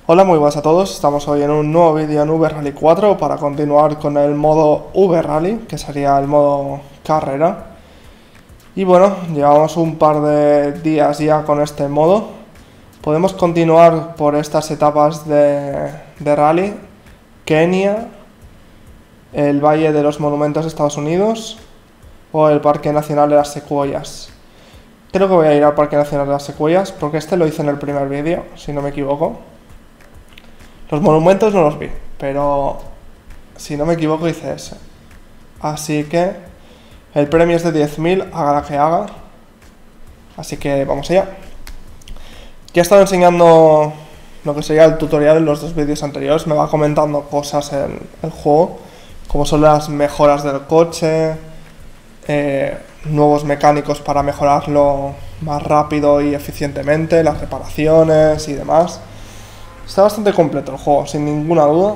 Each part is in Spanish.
Hola, muy buenas a todos. Estamos hoy en un nuevo vídeo en V-Rally 4 para continuar con el modo V-Rally, que sería el modo carrera. Y bueno, llevamos un par de días ya con este modo. Podemos continuar por estas etapas de rally: Kenia, el Valle de los Monumentos de Estados Unidos o el Parque Nacional de las Secuoyas. Creo que voy a ir al Parque Nacional de las Secuoyas porque este lo hice en el primer vídeo, si no me equivoco. Los monumentos no los vi, pero si no me equivoco hice ese. Así que el premio es de 10.000, haga la que haga. Así que vamos allá. Ya he estado enseñando lo que sería el tutorial en los dos vídeos anteriores. Me va comentando cosas en el juego, como son las mejoras del coche, nuevos mecánicos para mejorarlo más rápido y eficientemente, las reparaciones y demás. Está bastante completo el juego, sin ninguna duda.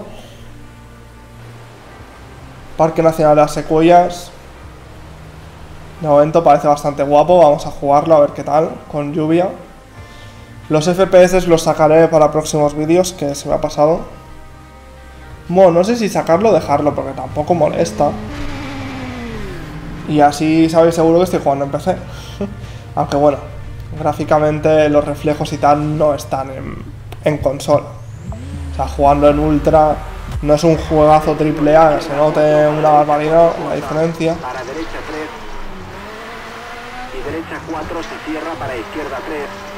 Parque Nacional de las Secuoyas. De momento parece bastante guapo, vamos a jugarlo a ver qué tal, con lluvia. Los FPS los sacaré para próximos vídeos, que se me ha pasado. Bueno, no sé si sacarlo o dejarlo, porque tampoco molesta. Y así sabéis seguro que estoy jugando en PC. Aunque bueno, gráficamente los reflejos y tal no están en consola. O sea, jugando en Ultra no es un juegazo AAA, que se note una barbaridad la diferencia. Para derecha 3 y derecha 4 se cierra para izquierda 3.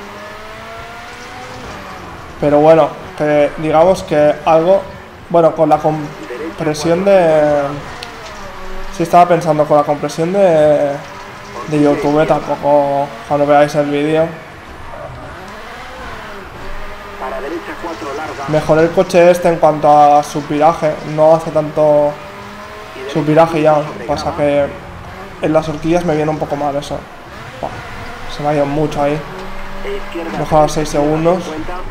Pero bueno, que digamos que algo, bueno, con la compresión de... Sí, estaba pensando, con la compresión de YouTube tampoco, cuando veáis el vídeo. Para derecha 4 larga. Mejoré el coche este en cuanto a su viraje, no hace tanto su viraje ya, pasa que en las horquillas me viene un poco mal eso. Buah, se me ha ido mucho ahí. Mejor 6 segundos.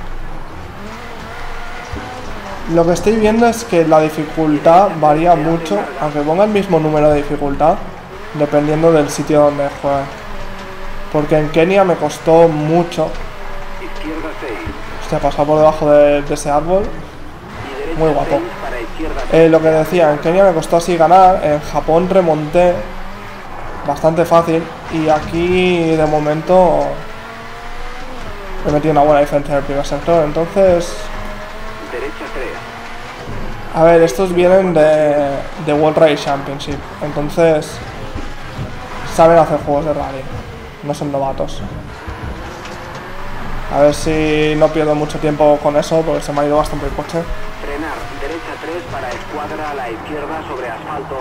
Lo que estoy viendo es que la dificultad varía mucho, aunque ponga el mismo número de dificultad, dependiendo del sitio donde juegue. Porque en Kenia me costó mucho. Izquierda 6. Hostia, pasar por debajo de ese árbol. Muy guapo. Lo que decía, en Kenia me costó así ganar, en Japón remonté bastante fácil y aquí de momento he metido una buena diferencia en el primer sector, entonces... Derecha 3. A ver, estos vienen de World Rally Championship, entonces saben hacer juegos de rally, no son novatos. A ver si no pierdo mucho tiempo con eso, porque se me ha ido bastante el coche. Frenar, derecha 3 para escuadra a la izquierda sobre asfalto.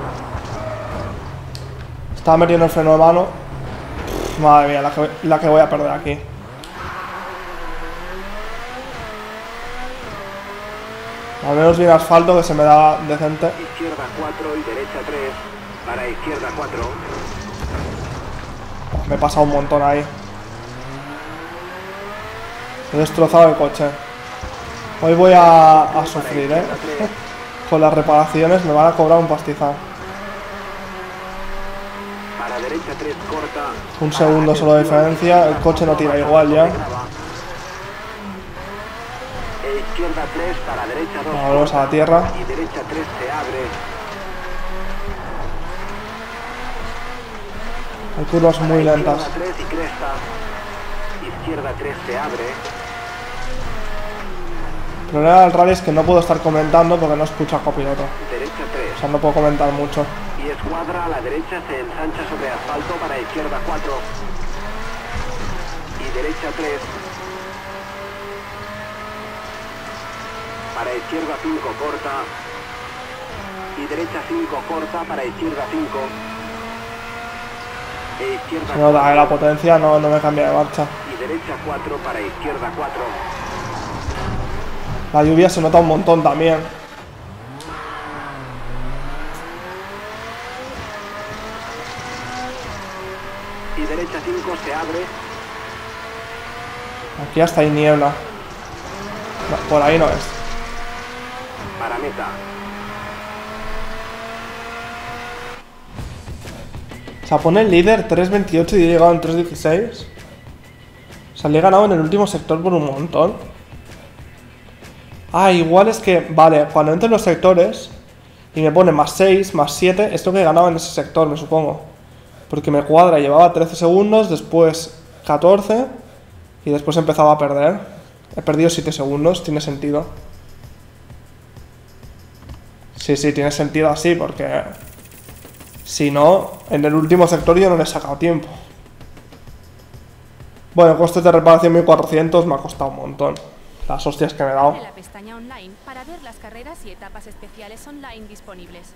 Estaba metiendo el freno de mano. Madre mía, la que voy a perder aquí. Al menos viene asfalto, que se me da decente. Izquierda 4 y derecha 3 para izquierda 4. Me he pasado un montón ahí. He destrozado el coche. Hoy voy a sufrir, Con las reparaciones me van a cobrar un pastizal. Para derecha 3 corta. Un segundo solo de diferencia, el coche no tira igual ya. Izquierda 3 para derecha 2. Volvemos a la tierra. Y derecha 3 se abre. Hay curvas muy lentas. Izquierda 3 y cresta. Izquierda 3 se abre. El problema del rally es que no puedo estar comentando porque no escucho a copiloto. Derecha 3. O sea, no puedo comentar mucho. Y escuadra a la derecha se ensancha sobre asfalto para izquierda 4. Y derecha 3. Para izquierda 5 corta. Y derecha 5 corta para izquierda 5. E izquierda Si no da 4. la potencia, no me cambia de marcha. Y derecha 4 para izquierda 4. La lluvia se nota un montón también. Y derecha 5 se abre. Aquí hasta hay niebla. No, por ahí no es. Para meta. O sea, pone el líder 3.28 y he llegado en 3.16. O sea, le he ganado en el último sector por un montón. Ah, igual es que, vale, cuando entro en los sectores y me pone más 6, más 7, es lo que he ganado en ese sector, me supongo. Porque me cuadra, llevaba 13 segundos, después 14 y después empezaba a perder. He perdido 7 segundos, tiene sentido. Sí, tiene sentido así, porque si no, en el último sector yo no le he sacado tiempo. Bueno, costes de reparación 1400, me ha costado un montón. Las hostias que me he dado. En la pestaña online para ver las carreras y etapas especiales online disponibles.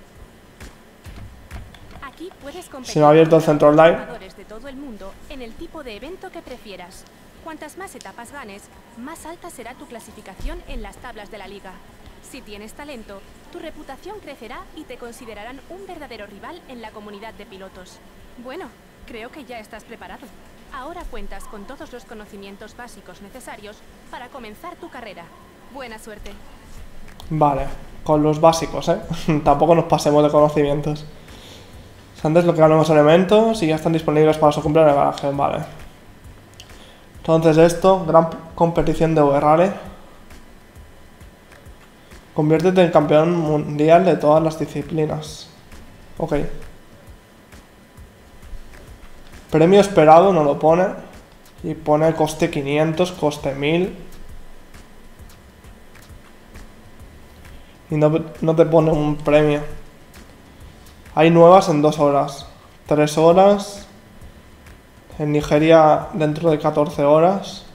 Aquí puedes competir Se me ha abierto el centro con online. jugadores de todo el mundo en el tipo de evento que prefieras. Cuantas más etapas ganes, más alta será tu clasificación en las tablas de la liga. Si tienes talento, tu reputación crecerá y te considerarán un verdadero rival en la comunidad de pilotos. Bueno, creo que ya estás preparado. Ahora cuentas con todos los conocimientos básicos necesarios para comenzar tu carrera. Buena suerte. Vale, con los básicos, ¿eh? Tampoco nos pasemos de conocimientos. Antes lo que ganamos elementos y ya están disponibles para su cumple en el garaje, vale. Entonces esto, gran competición de VRALE. Conviértete en campeón mundial de todas las disciplinas. Ok. Premio esperado no lo pone. Y pone coste 500, coste 1000. Y no te pone un premio. Hay nuevas en 2 horas. 3 horas. En Nigeria dentro de 14 horas.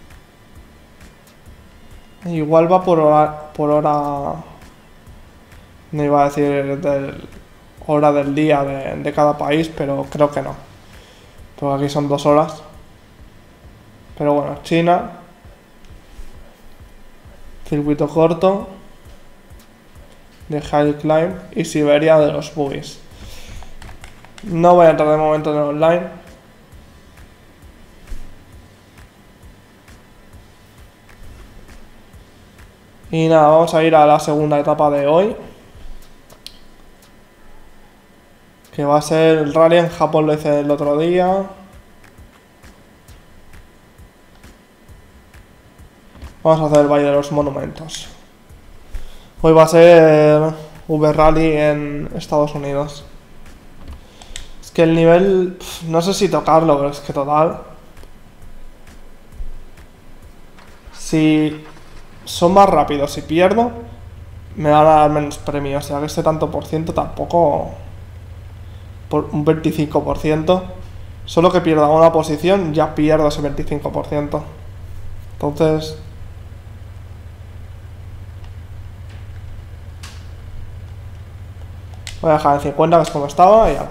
Igual va por hora. No iba a decir hora del día de cada país, pero creo que no. Porque aquí son 2 horas. Pero bueno, China. Circuito corto. De High Climb. Y Siberia de los buggies. No voy a entrar de momento en el online. Y nada, vamos a ir a la segunda etapa de hoy. Que va a ser el rally en Japón, lo hice el otro día. Vamos a hacer el Valle de los Monumentos. Hoy va a ser V-Rally en Estados Unidos. Es que el nivel... no sé si tocarlo, pero es que total... Si son más rápidos y pierdo, me van a dar menos premios. O sea que este tanto por ciento tampoco... por un 25%. Solo que pierda una posición, ya pierdo ese 25%. Entonces... voy a dejar en 50, que es como estaba, y ya.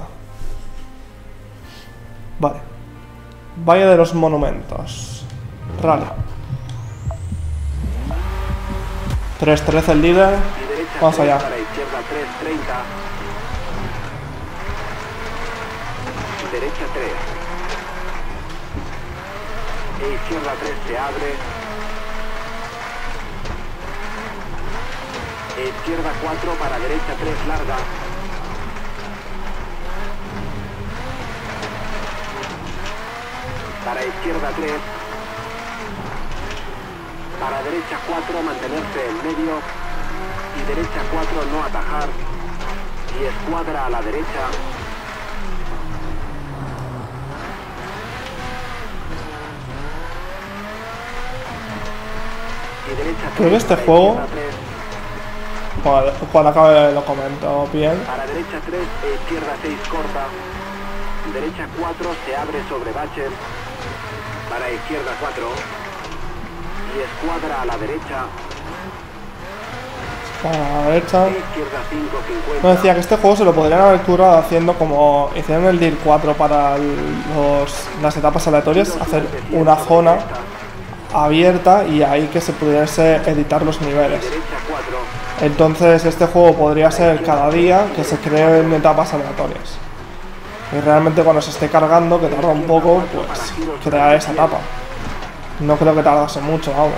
Vale. Valle de los Monumentos. Rally. 3-13 el líder. Vamos allá. Derecha 3. E izquierda 3 se abre. E izquierda 4 para derecha 3 larga. Para izquierda 3. Para derecha 4 mantenerse en medio. Y derecha 4 no atajar. Y escuadra a la derecha. Creo que este juego, cuando acabe lo comento bien. Para derecha 3 e izquierda 6 corta. Derecha 4 se abre sobre bache. Para izquierda 4. Y escuadra a la derecha. Para la derecha. Izquierda 5, 50. No, decía que este juego se lo podrían haber curado haciendo como hicieron el DIR 4 para las etapas aleatorias, hacer una zona abierta y ahí que se pudiese editar los niveles. Entonces este juego podría ser cada día que se creen etapas aleatorias. Y realmente cuando se esté cargando, que tarda un poco, pues crear esa etapa. No creo que tardase mucho, vamos.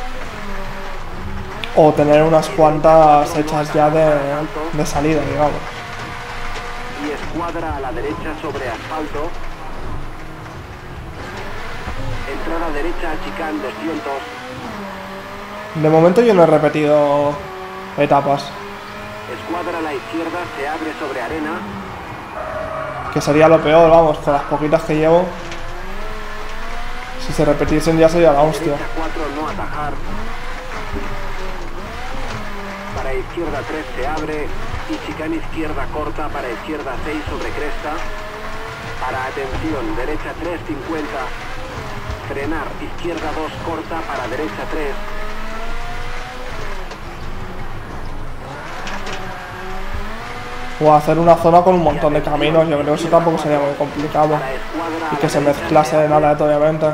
O tener unas cuantas hechas ya de salida, digamos. Y escuadra a la derecha sobre asfalto. Entrada derecha a chicane 200. De momento yo no he repetido etapas. Escuadra a la izquierda se abre sobre arena. Que sería lo peor, vamos, con las poquitas que llevo. Si se repitiesen ya sería la hostia. Derecha 4 no atajar. Para izquierda 3 se abre. Y chicane izquierda corta para izquierda 6 sobre cresta. Para atención, derecha 350. Frenar, izquierda 2 corta para derecha 3. O hacer una zona con un montón de caminos, yo creo que eso tampoco sería muy complicado. Para escuadra Y a que la se derecha mezclase en aleatoriamente.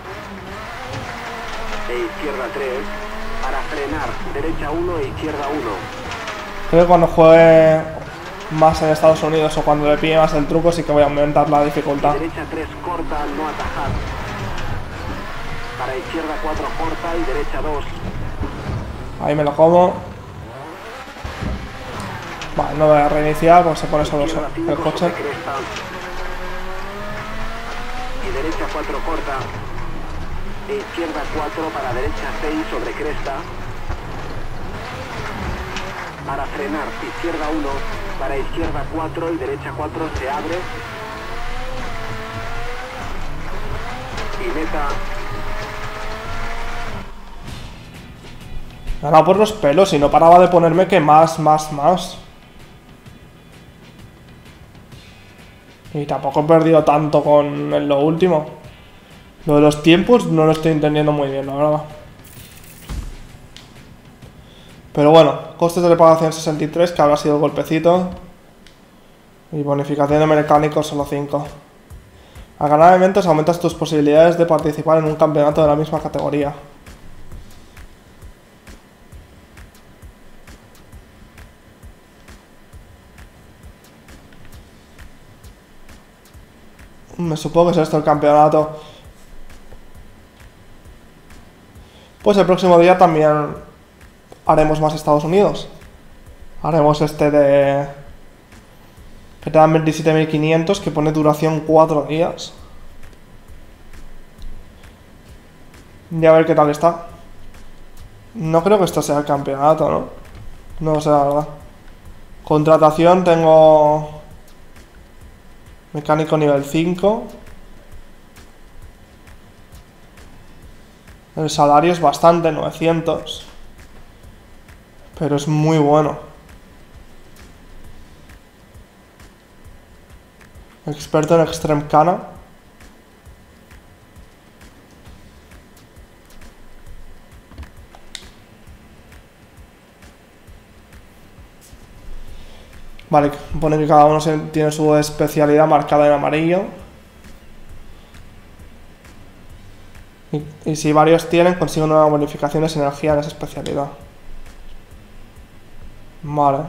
E izquierda 3. Para frenar, derecha 1 e izquierda 1. Creo que cuando juegue más en Estados Unidos o cuando le pille más el truco sí que voy a aumentar la dificultad. Derecha 3 corta, no atajar. Para izquierda 4 corta y derecha 2. Ahí me lo como. Vale, no voy a reiniciar porque se pone solo Izquierda 5 el coche. sobre cresta. Y derecha 4 corta. E izquierda 4 para derecha 6 sobre cresta. Para frenar, izquierda 1. Para izquierda 4 y derecha 4 se abre. Y meta. Ganado por los pelos y no paraba de ponerme que más. Y tampoco he perdido tanto con lo último. Lo de los tiempos no lo estoy entendiendo muy bien, la verdad. Pero bueno, costes de reparación 63, que habrá sido el golpecito. Y bonificación de mecánicos solo 5. Al ganar eventos aumentas tus posibilidades de participar en un campeonato de la misma categoría. Me supongo que es esto el campeonato. Pues el próximo día también haremos más Estados Unidos. Haremos este de... que te dan 27.500, que pone duración 4 días. Y a ver qué tal está. No creo que esto sea el campeonato, ¿no? No lo sé, la verdad. Contratación tengo... mecánico nivel 5. El salario es bastante, 900. Pero es muy bueno. Experto en Extreme Cana. Vale, pone que cada uno tiene su especialidad marcada en amarillo. Y si varios tienen, consiguen una bonificación de energía en esa especialidad. Vale.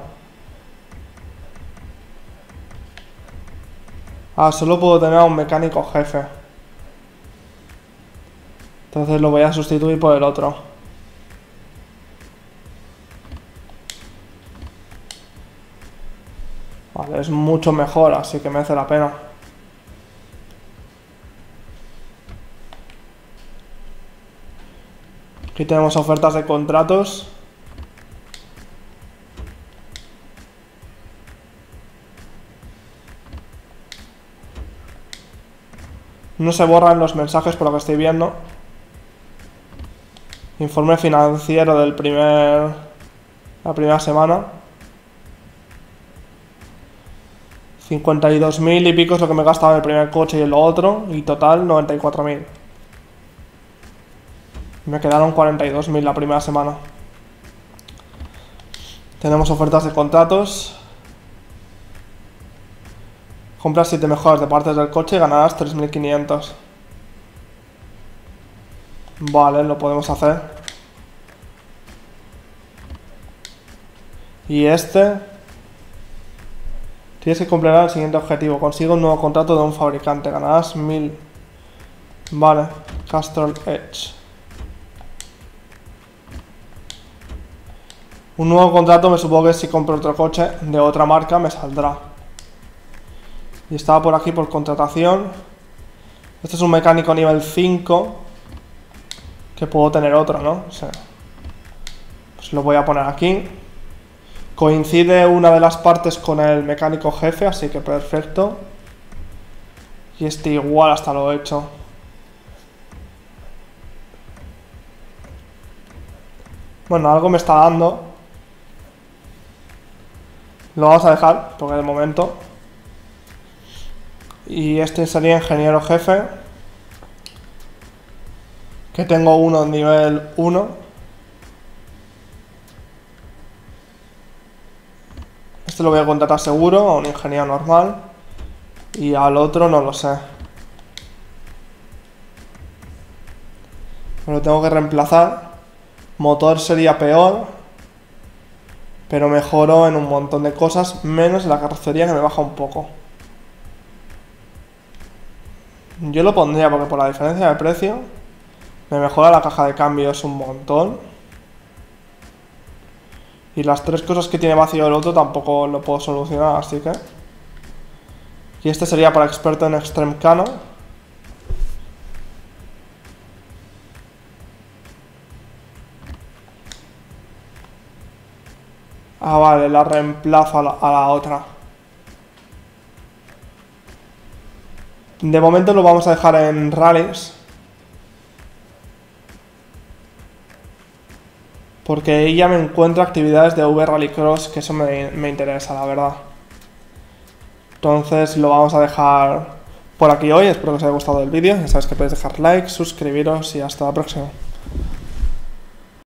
Ah, solo puedo tener a un mecánico jefe. Entonces lo voy a sustituir por el otro. Vale, es mucho mejor, así que merece la pena. Aquí tenemos ofertas de contratos. No se borran los mensajes por lo que estoy viendo. Informe financiero del la primera semana. 52.000 y pico es lo que me he gastado en el primer coche y en lo otro. Y total 94.000. Me quedaron 42.000 la primera semana. Tenemos ofertas de contratos. Compras 7 mejoras de partes del coche y ganarás 3.500. Vale, lo podemos hacer. Y este... tienes que completar el siguiente objetivo. Consigue un nuevo contrato de un fabricante. Ganarás 1.000. Vale, Castrol Edge. Un nuevo contrato me supongo que si compro otro coche de otra marca me saldrá. Y estaba por aquí por contratación. Este es un mecánico nivel 5. Que puedo tener otro, ¿no? O sea, Pues lo voy a poner aquí. Coincide una de las partes con el mecánico jefe, así que perfecto. Y este igual hasta lo he hecho. Bueno, algo me está dando. Lo vamos a dejar, porque de momento. Y este sería ingeniero jefe. Que tengo uno nivel 1. Este lo voy a contratar seguro a un ingeniero normal. Y al otro no lo sé. Me lo tengo que reemplazar. Motor sería peor. Pero mejoro en un montón de cosas. Menos la carrocería, que me baja un poco. Yo lo pondría porque por la diferencia de precio me mejora la caja de cambios un montón. Y las 3 cosas que tiene vacío el otro tampoco lo puedo solucionar, así que... Y este sería para experto en Extreme Cano. Ah, vale, la reemplazo a la otra. De momento lo vamos a dejar en rallies. Porque ella me encuentra actividades de V-Rallycross, que eso me interesa, la verdad. Entonces lo vamos a dejar por aquí hoy. Espero que os haya gustado el vídeo. Ya sabéis que podéis dejar like, suscribiros y hasta la próxima.